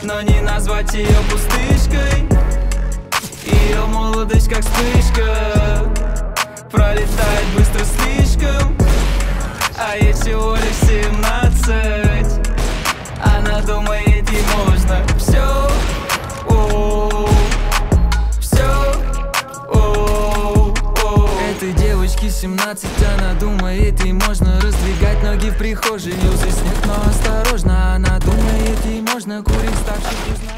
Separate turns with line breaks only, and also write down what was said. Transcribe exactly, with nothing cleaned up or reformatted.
но не назвать ее пустышкой. Ее молодость как вспышка пролетает быстро слишком, а ей всего лишь семнадцать. Она думает, ей можно все, о, все, о, о. Этой девочке семнадцать, она думает, ей можно раздвигать ноги в прихожей. Юзай снег, но осторожно, она думает, ей можно курить старших узнать.